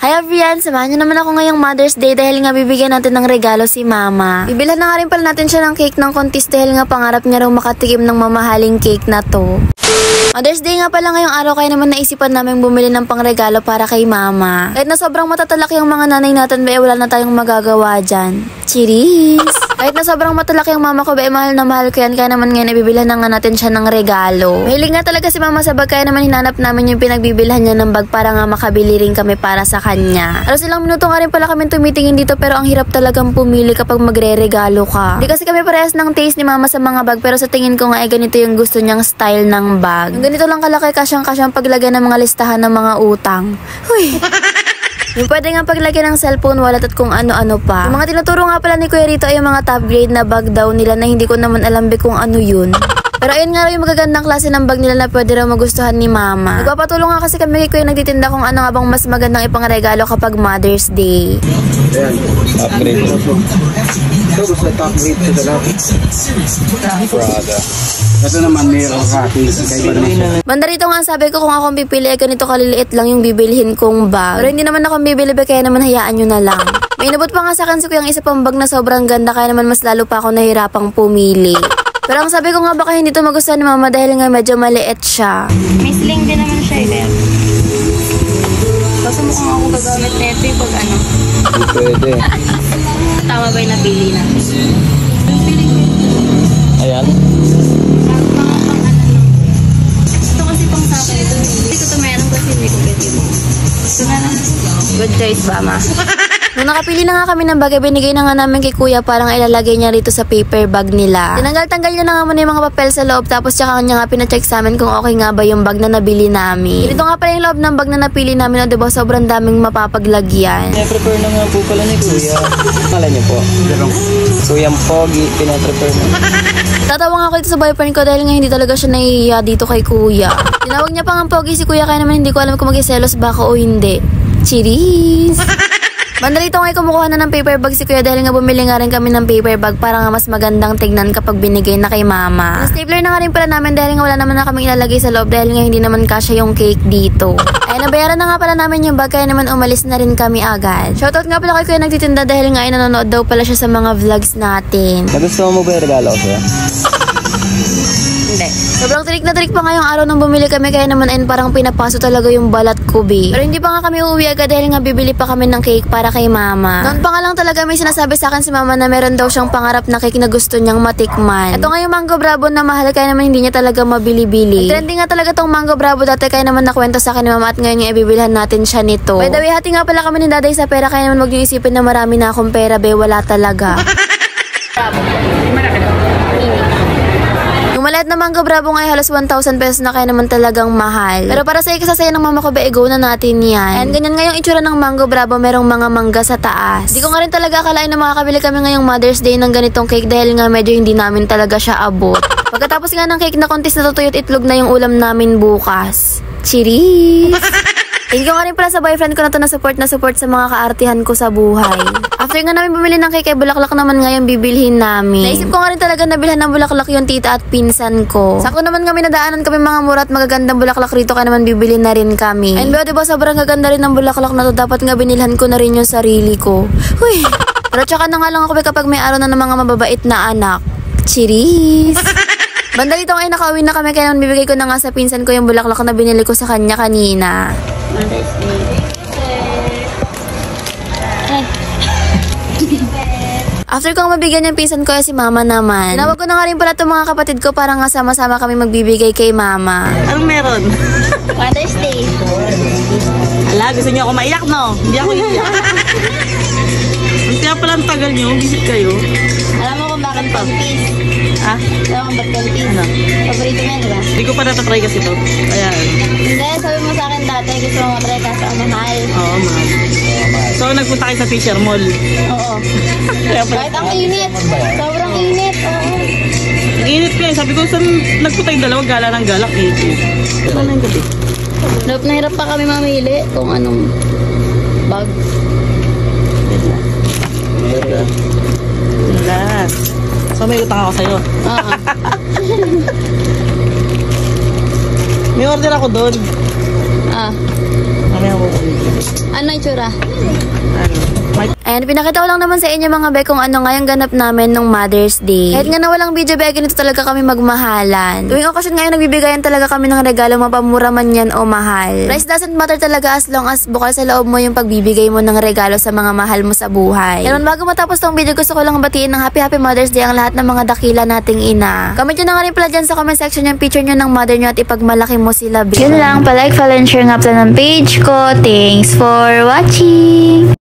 Hi everyone! Samahan niyo naman ako ngayong Mother's Day dahil nga bibigyan natin ng regalo si Mama. Bibilhan na nga rin pala natin siya ng cake ng contest dahil nga pangarap niya raw makatikim ng mamahaling cake na to. Mother's Day nga pala ngayong araw kaya naman naisipan namin bumili ng pangregalo para kay Mama. Kahit na sobrang matatalak yung mga nanay natin, wala na tayong magagawa dyan. Cheers! Kahit na sobrang matalaki yung mama ko, mahal na mahal ko yan. Kaya naman ngayon nabibilhan na nga natin siya ng regalo. Mahilig nga talaga si Mama sa bag, kaya naman hinanap namin yung pinagbibilhan niya ng bag para nga makabili rin kami para sa kanya. Alos ilang minuto nga rin pala kami tumitingin dito, pero ang hirap talagang pumili kapag magre-regalo ka. Hindi kasi kami parehas ng taste ni Mama sa mga bag, pero sa tingin ko nga ganito yung gusto niyang style ng bag. Yung ganito lang kalaki, kasyang-kasyang paglagyan ng mga listahan ng mga utang. Huy! Yung pwede nga paglagyan ng cellphone, wallet at kung ano-ano pa. Yung mga tinuturo nga pala ni Kuya Rito ay yung mga top grade na bag daw nila na hindi ko naman alam kung ano yun. Pero ayun nga raw yung magagandang klase ng bag nila na pwede raw magustuhan ni Mama. Nagpapatulong nga kasi kami kay Kuya nagtitinda kung ano nga bang mas magandang ipangregalo kapag Mother's Day. Ayan, top grade. Ito gusto top grade sa dalawa. Prada. Ito naman mayroong hati. Banda rito nga sabi ko kung akong pipili ay ganito kaliliit lang yung bibilhin kong bag. Pero hindi naman akong bibili kaya naman hayaan nyo na lang. May inabot pa nga sa akin si Kuya ang isa pang bag na sobrang ganda kaya naman mas lalo pa ako nahirapang pumili. Pero ang sabi ko nga baka hindi to magustuhan ni Mama dahil nga medyo maliit siya. May sling din naman siya eh. Kasi mukhang ako gagamit na ito pag ano. Hindi pwede. Tama ba yung napili na? Ayan. Ito kasi pang sa akin ito. Hindi ko ito meron kasi hindi ko pwede mo. Ito na lang. Good choice ba, Ma? Nung nakapili na nga kami ng bag, binigay na nga namin kay Kuya para nga ilalagay niya rito sa paper bag nila. Tinanggal-tanggal niya na nga muna yung mga papel sa loob, tapos tsaka niya nga pinacheck sa amin kung okay nga ba yung bag na nabili namin. Dito nga pala yung loob ng bag na napili namin, o diba sobrang daming mapapaglagyan. Pinaprepare na nga po pala ni Kuya. Kala niyo po? Kuyang Pogi, pinaprepare na. Tatawa nga ako dito sa boyfriend ko dahil nga hindi talaga siya nahihiya dito kay Kuya. Tinawag niya pa nga Pogi si Kuya kaya naman hindi ko alam kung mag-selos ba ako o hindi. Cheers! Banda rito ngayon kumukuha na ng paper bag si Kuya dahil nga bumili nga rin kami ng paper bag para nga mas magandang tignan kapag binigay na kay Mama. Stapler na nga rin pala namin dahil nga wala naman na kami ilalagay sa loob dahil nga hindi naman kasya yung cake dito. Ay nabayaran na nga pala namin yung bag kaya naman umalis na rin kami agad. Shoutout nga pala kay Kuya nagtitinda dahil nga ay nanonood daw pala siya sa mga vlogs natin. Nagustuhan mo ba yung regalo ko sa'yo? Hindi. Sobrang trick na trick pa ngayong araw nung bumili kami kaya naman ayun parang pinapaso talaga yung balat ko be. Pero hindi pa nga kami uuwi agad dahil nga bibili pa kami ng cake para kay Mama. Noon pa nga lang talaga may sinasabi sa akin si Mama na meron daw siyang pangarap na cake na gusto niyang matikman. Ito nga yung Mango Bravo na mahal kaya naman hindi niya talaga mabili-bili. Trending nga talaga tong Mango Bravo dati kaya naman nakwento sa akin ni Mama at ngayon yung ibibilhan natin siya nito. By the way, hati nga pala kami ni Daday sa pera kaya naman wag niyo isipin na marami na akong pera be, wala talaga. Yung maliit na Mango Bravo nga ay halos 1,000 pesos na kaya naman talagang mahal. Pero para sa ikasasaya ng mama ko ba, go na natin yan. And ganyan nga yung itsura ng Mango Bravo, merong mga mangga sa taas. Di ko nga rin talaga akalain na makakabili kami ngayong Mother's Day ng ganitong cake dahil nga medyo hindi namin talaga siya abot. Pagkatapos nga ng cake na contest na tutuyot itlog na yung ulam namin bukas. Cheers! Thank you nga rin pala sa boyfriend ko na to na support sa mga kaartihan ko sa buhay. After nga namin bumili ng cake ay bulaklak naman nga yung bibilhin namin. Naisip ko nga rin talaga na bilhan ng bulaklak yung tita at pinsan ko. Sakto naman kami nadaanan kami mga mura at magagandang bulaklak rito kaya naman bibili na rin kami. And diba sobrang gaganda rin ng bulaklak na to, dapat nga binilhan ko na rin yung sarili ko. Huy! Pero tsaka na nga lang ako kapag may araw na ng mga mababait na anak. Cheers! Banda dito ngayon nakauwi na kami kaya naman bibigay ko na nga sa pinsan ko yung bulaklak na binili ko sa kanya kanina. After kong mabigyan yung pinsan ko ay si Mama naman. Tinawag ko na nga rin pala itong mga kapatid ko para nga sama-sama kami magbibigay kay Mama. Anong meron? Mother's Day. Ala, gusto niyo ako maiyak, no? Hindi ako iiyak. Kaya pala ang tagal niyo, visit kayo. Alam mo kung bakit panties? Ah? Alam mo kung bakit panties? Ano? Paborito mo yan, diba? Hindi ko pa natatry kasi ito. Kaya, Hindi, sabi mo sa akin dati, gusto mo matry kaso ang mahal. oo, ma'am. So, nagpunta kayo sa Fisher Mall. Oo. Kaya pala, Kahit ang init. Sobrang init. Oo. ang init ko yan. Sabi ko, saan nagpunta yung dalawa? Gala ng galak, eh. Saan na yung gabi? Hirap pa kami mamili kung anong bag. Lahat. So, may utang ako sa'yo. Oo. May order ako doon. Ah. Mamaya ko. Ano yung tsura? Ayan, pinakita ko lang naman sa inyo mga be kung ano nga yung ganap namin nung Mother's Day. Kahit nga na walang video be, ganito talaga kami magmahalan. Tuwing okasyon ngayon, nagbibigayan talaga kami ng regalo, mapamura man yan o mahal. Price doesn't matter talaga as long as bukal sa loob mo yung pagbibigay mo ng regalo sa mga mahal mo sa buhay. Kaya bago matapos tong video, gusto ko lang batiin ng Happy Mother's Day ang lahat ng mga dakila nating ina. Comment nyo na nga rin pala dyan sa comment section yung picture nyo ng mother nyo at ipagmalaki mo sila be. Yun lang, palike, follow, and share nga pala ng page ko. Thanks for watching!